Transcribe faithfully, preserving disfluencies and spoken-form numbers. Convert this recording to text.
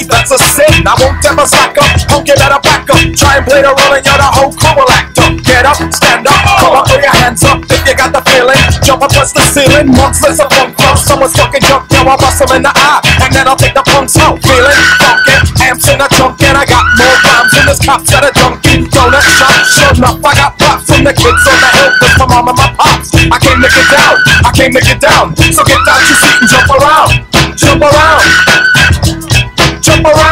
that's a sin. I won't ever slack up, punk, you better back up. Try and play the role and you're the whole crew will act up. Get up, stand up, come on, throw your hands up if you got the feeling. Jump up touch the ceiling, monsters of funk club. Someone's fucking jump, yo, I'll bust them in the eye, and then I'll take the punks out. Feeling funky, amps in a trunk, and I got more rhymes than this cops at a junkie donut shop. Sure enough, I got pop from the kids on the hill with my mom and my pops. I came to get down, I came to get down. So get down your seat and jump around, jump around, jump around.